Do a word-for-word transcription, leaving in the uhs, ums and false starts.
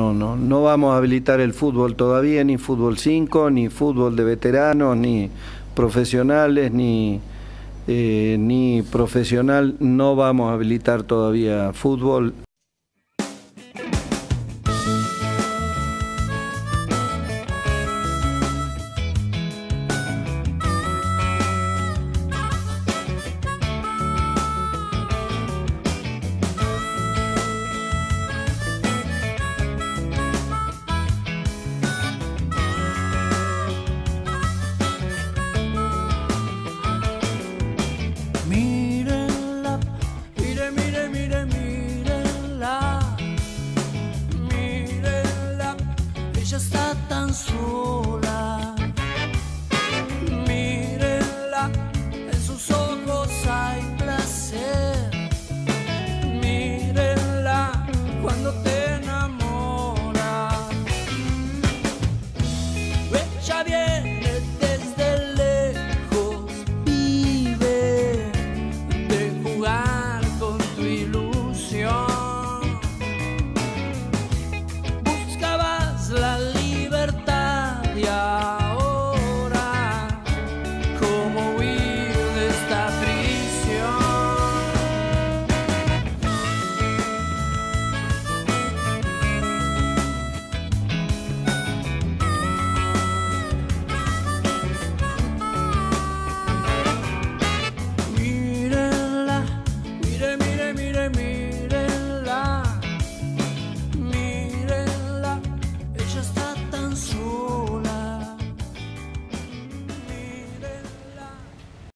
No, no, no vamos a habilitar el fútbol todavía, ni fútbol cinco, ni fútbol de veteranos, ni profesionales, ni, eh, ni profesional, no vamos a habilitar todavía fútbol.